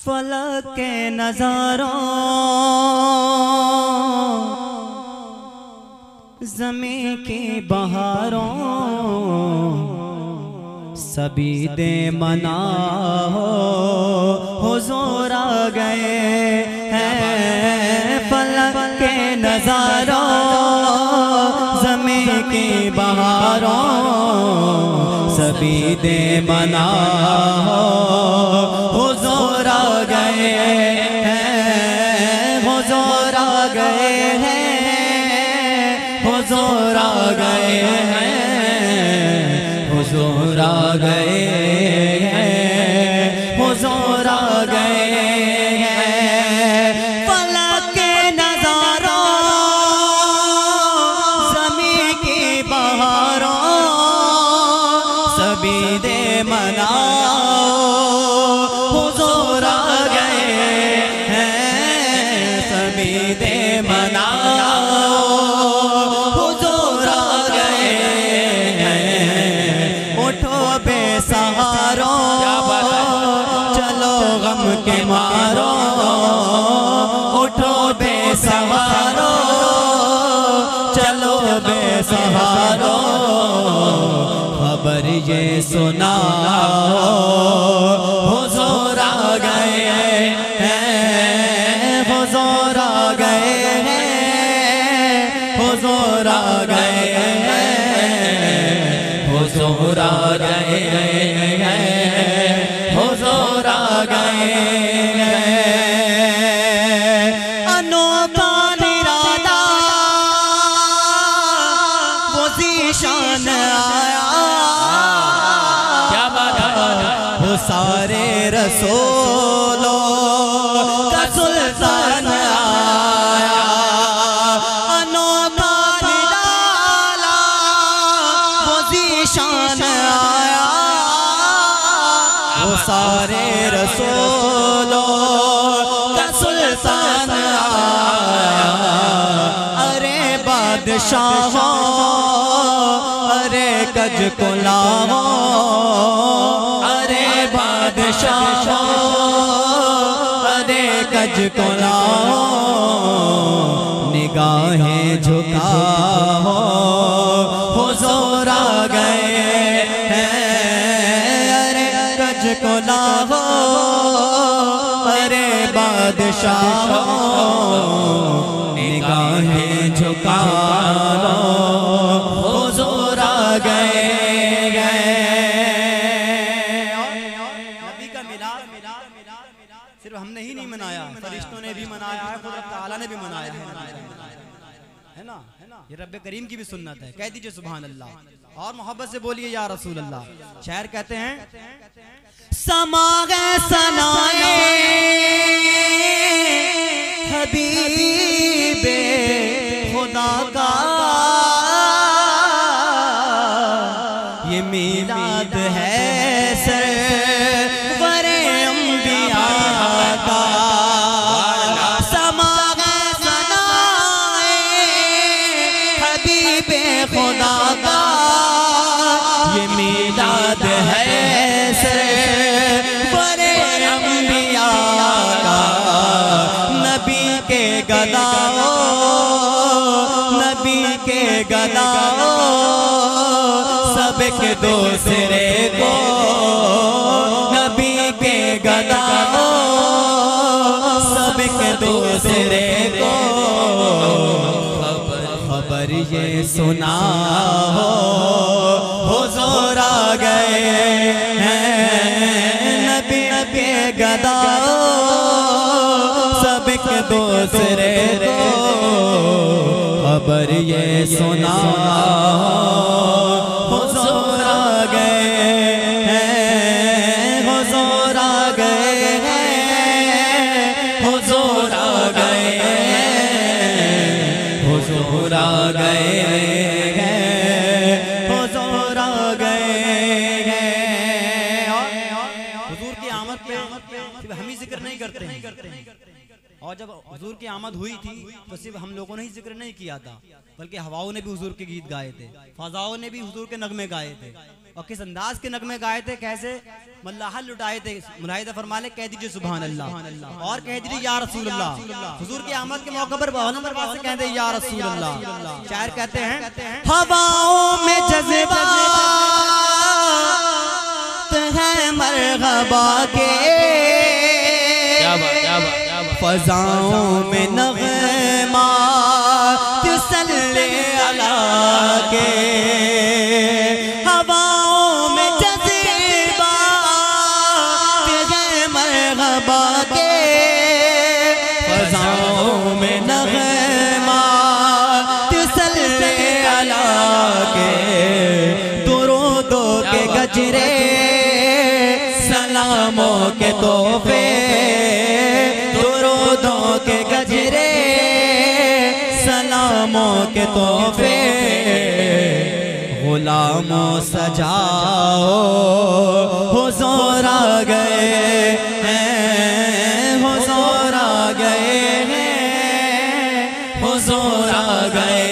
फलक के नजारों ज़मीं की बहारों सभी दे मना हो हुजूर आ गए हैं। फलक के नजारों ज़मीं की बहारों सभी दे मना हो हुजूर आ गए हैं। हुजूर आ गए हैं। हुजूर आ गए हैं। हुजूर आ गए हैं। हुजूर आ गए हैं। फलक के नजारों ज़मीं की बहारों सभी दे मनाओ हुजूर आ गए हैं। सभी दे मनाओ हुजूर आ गए हैं। उठो बेसहारों चलो गम के मारो। उठो बेसहारों चलो बेसहारों खबर ये सुनाओ हुजूर आ गए हैं। हुजूर आ गए हैं। हुजूर आ गए हैं। हुजूर आ गए हैं। हुजूर आ गए हैं। अनोखा निराला वो ज़ीशान आया। वो सारे रसूलों का सुल्तान आया। अनोखा निराला वो ज़ीशान आया। वो सारे रसूलों का सुल्तान आया। अरे बादशाहों अरे कज को लाओ। अरे बादशाहों अरे कज को लाओ। निगाहें झुकाओ हुजूर आ गए हैं। अरे कज को लाओ। अरे बादशाहों निगाहें झुकाओ हुजूर आ गए। सिर्फ हमने ही नहीं मनाया, फरिश्तों ने भी मनाया है, खुद रब ताला ने भी मनाया है ना। ये रब्बे करीम की भी सुन्नत है। कह दीजिए सुभान अल्लाह और मोहब्बत से बोलिए या रसूल अल्लाह। शायर कहते हैं समागे सनाए हबीबे खुदा का ये मीलाद है सरवरे अंबिया का। समागे सनाए हबीबे खुदा का ये मीलाद है सरवरे अंबिया का। नबी के गदाओ नबी के गदाओ सबके दूसरे को नबी के गदाओ सबके दूसरे को खबर ये सुनाओ हुजूर आ गए हैं। नबी के गदाओ सबके दूसरे को खबर ये सुनाओ हुजूर आ गए हैं। हुजूर आ गए हैं। हुजूर आ गए हैं। हुजूर आ गए हैं। हुजूर आ गए हैं। हुजूर की आमद पे हम ही जिक्र नहीं करते हैं और जब हुजूर की आमद हुई थी तो सिर्फ हम लोगों ने ही जिक्र नहीं किया था, बल्कि हवाओं ने भी हुजूर के गीत गाए थे, फजाओं ने भी हुजूर के नगमे गाए थे। और किस अंदाज के नगमे गाए थे, कैसे मल्लाह लुटाए थे। मुलाहिदा फरमा ले, कह दीजिए सुभान अल्लाह और कह दीजिए या रसूल अल्लाह। हुजूर की आमद के मौके पर नंबर से कहते हैं या रसूल अल्लाह। शायर कहते हैं हवाओं में जज़्बा है मरहबा के, फजाओं में नग़मा सल्ले अला के। हवाओं में जज़्बा है मरहबा के, फजाओं में नग़मा सल्ले अला के। दुरूदों के गजरे सलामों के तोहफे, दुरूदों के गजरे सलामों के तोहफे। गुलामों सजाओ हुजूर आ गए हैं, हुजूर आ गए हैं, हुजूर आ गए